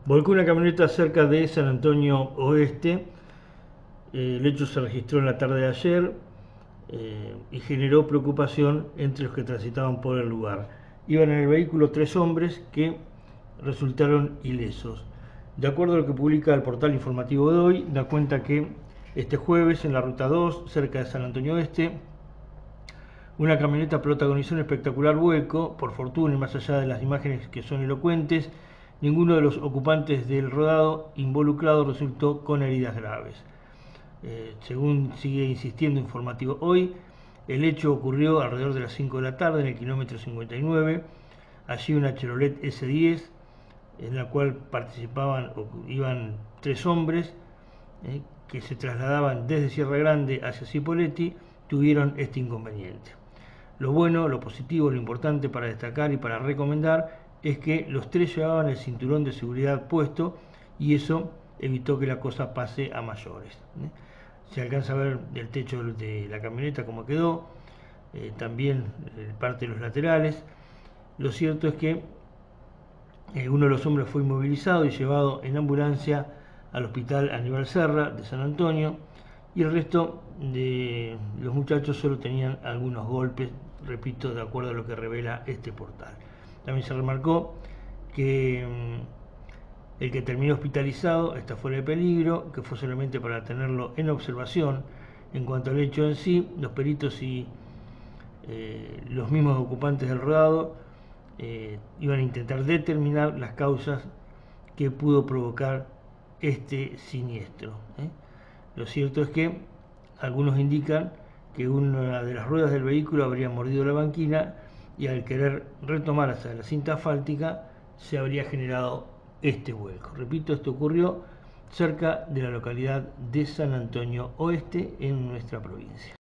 Volcó una camioneta cerca de San Antonio Oeste. El hecho se registró en la tarde de ayer y generó preocupación entre los que transitaban por el lugar. Iban en el vehículo 3 hombres que resultaron ilesos. De acuerdo a lo que publica el portal informativo de hoy, da cuenta que este jueves en la ruta 2, cerca de San Antonio Oeste, una camioneta protagonizó un espectacular vuelco. Por fortuna, y más allá de las imágenes que son elocuentes, ninguno de los ocupantes del rodado involucrado resultó con heridas graves. Según sigue insistiendo Informativo Hoy, el hecho ocurrió alrededor de las 5 de la tarde en el kilómetro 59. Allí una Chevrolet S10 en la cual iban 3 hombres que se trasladaban desde Sierra Grande hacia Cipolletti, tuvieron este inconveniente. Lo bueno, lo positivo, lo importante para destacar y para recomendar es que los 3 llevaban el cinturón de seguridad puesto y eso evitó que la cosa pase a mayores. Se alcanza a ver el techo de la camioneta cómo quedó, también parte de los laterales. Lo cierto es que uno de los hombres fue inmovilizado y llevado en ambulancia al hospital Aníbal Serra de San Antonio, y el resto de los muchachos solo tenían algunos golpes, repito, de acuerdo a lo que revela este portal. También se remarcó que el que terminó hospitalizado está fuera de peligro, que fue solamente para tenerlo en observación. En cuanto al hecho en sí, los peritos y los mismos ocupantes del rodado iban a intentar determinar las causas que pudo provocar este siniestro. Lo cierto es que algunos indican que una de las ruedas del vehículo habría mordido la banquina y al querer retomar hacia la cinta asfáltica se habría generado este vuelco. Repito, esto ocurrió cerca de la localidad de San Antonio Oeste en nuestra provincia.